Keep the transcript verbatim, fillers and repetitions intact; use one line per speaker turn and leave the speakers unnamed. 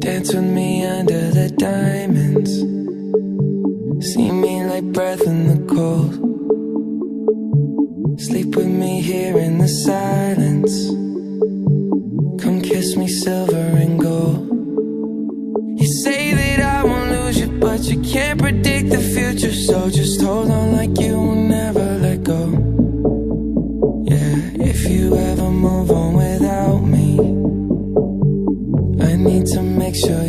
Dance with me under the diamonds. See me like breath in the cold. Sleep with me here in the silence. Come kiss me silver and gold. You say that I won't lose you, but you can't predict the future. So just hold on like you will never let go. Yeah, if you ever move on without me, I need to make sure